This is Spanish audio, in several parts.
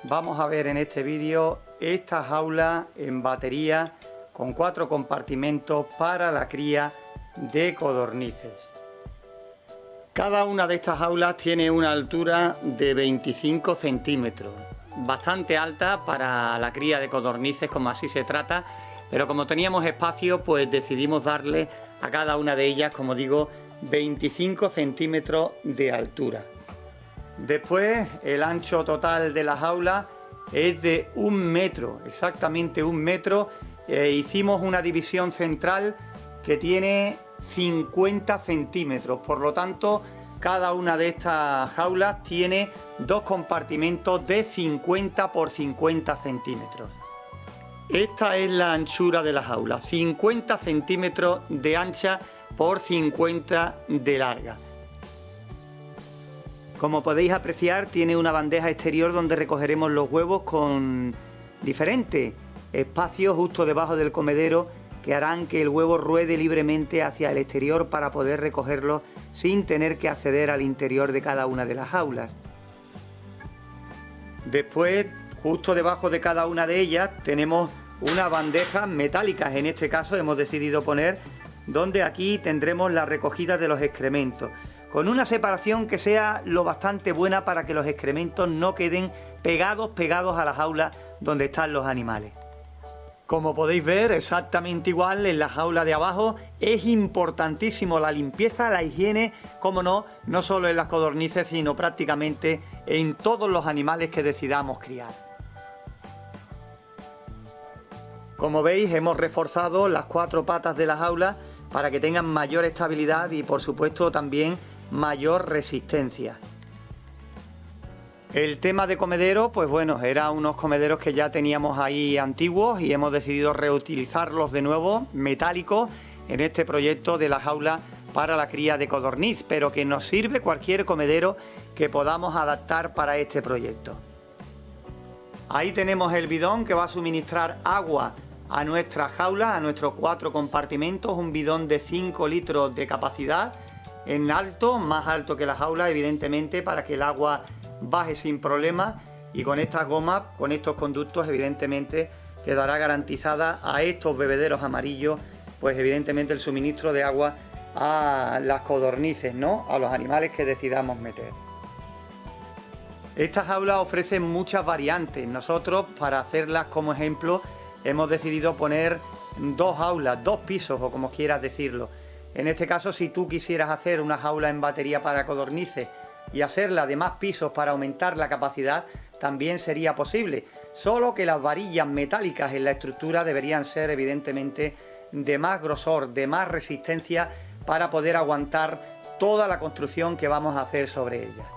vamos a ver en este vídeo esta jaula en batería con 4 compartimentos para la cría de codornices. Cada una de estas jaulas tiene una altura de 25 centímetros, bastante alta para la cría de codornices, como así se trata, pero como teníamos espacio, pues decidimos darle a cada una de ellas, como digo, 25 centímetros de altura. Después, el ancho total de la jaula es de 1 metro, exactamente 1 metro. Hicimos una división central que tiene 50 centímetros, por lo tanto, cada una de estas jaulas tiene 2 compartimentos de 50 por 50 centímetros. Esta es la anchura de la jaula, 50 centímetros de ancha por 50 de larga. Como podéis apreciar, tiene una bandeja exterior donde recogeremos los huevos con diferentes espacios justo debajo del comedero que harán que el huevo ruede libremente hacia el exterior para poder recogerlo sin tener que acceder al interior de cada una de las jaulas. Después, justo debajo de cada una de ellas, tenemos unas bandejas metálicas. En este caso hemos decidido poner donde aquí tendremos la recogida de los excrementos, con una separación que sea lo bastante buena para que los excrementos no queden pegados a la jaula donde están los animales. Como podéis ver, exactamente igual en la jaula de abajo. Es importantísimo la limpieza, la higiene, como no solo en las codornices, sino prácticamente en todos los animales que decidamos criar. Como veis, hemos reforzado las 4 patas de la jaula para que tengan mayor estabilidad y, por supuesto, también mayor resistencia. El tema de comedero, pues bueno, eran unos comederos que ya teníamos ahí antiguos y hemos decidido reutilizarlos de nuevo, metálicos, en este proyecto de la jaula para la cría de codorniz, pero que nos sirve cualquier comedero que podamos adaptar para este proyecto. Ahí tenemos el bidón que va a suministrar agua a nuestra jaula, a nuestros 4 compartimentos, un bidón de 5 litros de capacidad, en alto, más alto que la jaula, evidentemente, para que el agua baje sin problema, y con estas gomas, con estos conductos, evidentemente quedará garantizada a estos bebederos amarillos, pues evidentemente el suministro de agua a las codornices, ¿no?, a los animales que decidamos meter. Esta jaula ofrece muchas variantes. Nosotros, para hacerlas como ejemplo, hemos decidido poner 2 jaulas, 2 pisos, o como quieras decirlo. En este caso, si tú quisieras hacer una jaula en batería para codornices y hacerla de más pisos para aumentar la capacidad, también sería posible, solo que las varillas metálicas en la estructura deberían ser evidentemente de más grosor, de más resistencia, para poder aguantar toda la construcción que vamos a hacer sobre ella.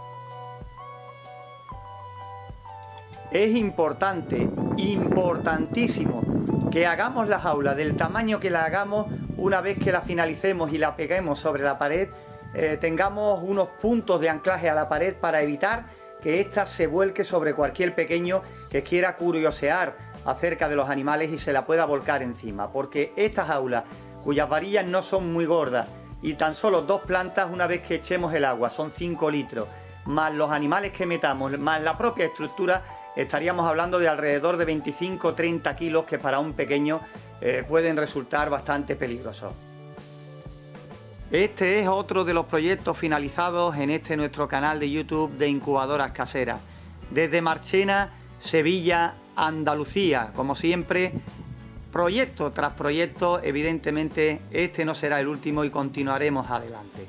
Es importante, importantísimo, que hagamos la jaula del tamaño que la hagamos. Una vez que la finalicemos y la peguemos sobre la pared, tengamos unos puntos de anclaje a la pared para evitar que ésta se vuelque sobre cualquier pequeño que quiera curiosear acerca de los animales y se la pueda volcar encima, porque esta jaula, cuyas varillas no son muy gordas y tan solo 2 plantas, una vez que echemos el agua, son 5 litros, más los animales que metamos, más la propia estructura, estaríamos hablando de alrededor de 25-30 kilos, que para un pequeño pueden resultar bastante peligrosos. Este es otro de los proyectos finalizados en este nuestro canal de YouTube de incubadoras caseras. Desde Marchena, Sevilla, Andalucía, como siempre, proyecto tras proyecto. Evidentemente este no será el último y continuaremos adelante.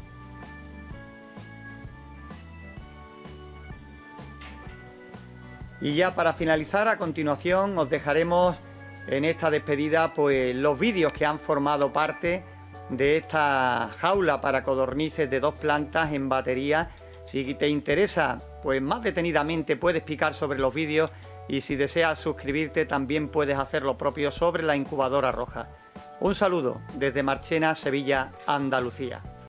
Y ya para finalizar, a continuación os dejaremos en esta despedida pues los vídeos que han formado parte de esta jaula para codornices de 2 plantas en batería. Si te interesa, pues más detenidamente puedes picar sobre los vídeos, y si deseas suscribirte también puedes hacer lo propio sobre la incubadora roja. Un saludo desde Marchena, Sevilla, Andalucía.